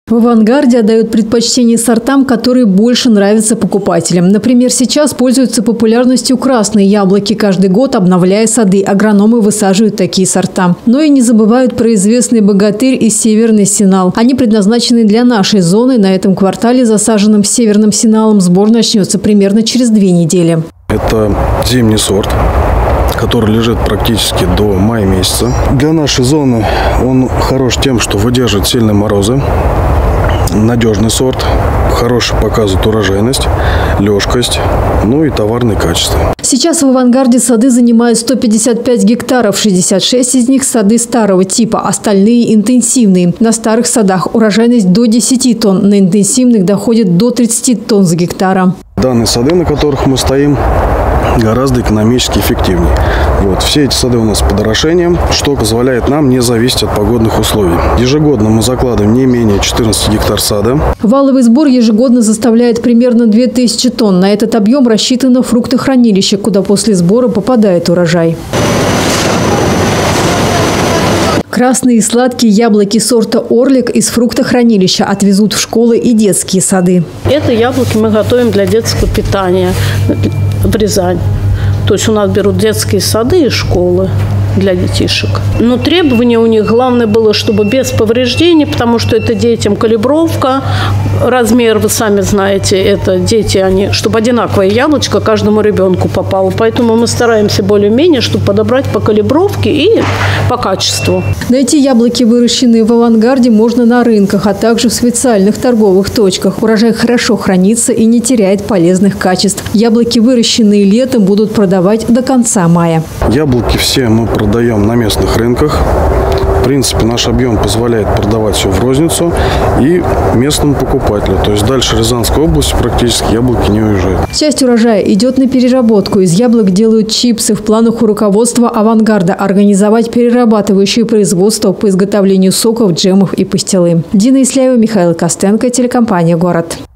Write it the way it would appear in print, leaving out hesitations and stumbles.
В «Авангарде» отдают предпочтение сортам, которые больше нравятся покупателям. Например, сейчас пользуются популярностью красные яблоки. Каждый год, обновляя сады, агрономы высаживают такие сорта. Но и не забывают про известный богатырь и северный синал. Они предназначены для нашей зоны. На этом квартале, засаженном северным синалом, сбор начнется примерно через 2 недели. Это зимний сорт, который лежит практически до мая месяца. Для нашей зоны он хорош тем, что выдерживает сильные морозы. Надежный сорт, хороший показывает урожайность, лёжкость, ну и товарные качества. Сейчас в «Авангарде» сады занимают 155 гектаров, 66 из них сады старого типа, остальные интенсивные. На старых садах урожайность до 10 тонн, на интенсивных доходит до 30 тонн с гектара. Данные сады, на которых мы стоим, гораздо экономически эффективнее. Все эти сады у нас под орошением, что позволяет нам не зависеть от погодных условий. Ежегодно мы закладываем не менее 14 гектар сада. Валовый сбор ежегодно составляет примерно 2000 тонн. На этот объем рассчитано фруктохранилище, куда после сбора попадает урожай. Красные и сладкие яблоки сорта «Орлик» из фруктохранилища отвезут в школы и детские сады. Это яблоки мы готовим для детского питания в Рязань. То есть у нас берут детские сады и школы для детишек. Но требование у них главное было, чтобы без повреждений, потому что это детям калибровка, размер, вы сами знаете, это дети, чтобы одинаковое яблочко каждому ребенку попало. Поэтому мы стараемся более-менее, чтобы подобрать по калибровке и по качеству. Найти яблоки, выращенные в «Авангарде», можно на рынках, а также в специальных торговых точках. Урожай хорошо хранится и не теряет полезных качеств. Яблоки, выращенные летом, будут продавать до конца мая. Яблоки все мы продаем на местных рынках. В принципе, наш объем позволяет продавать все в розницу и местному покупателю. То есть дальше Рязанской области практически яблоки не уезжают. Часть урожая идет на переработку. Из яблок делают чипсы. В планах у руководства «Авангарда» организовать перерабатывающее производство по изготовлению соков, джемов и пастилы. Дина Исляева, Михаил Костенко, телекомпания «Город».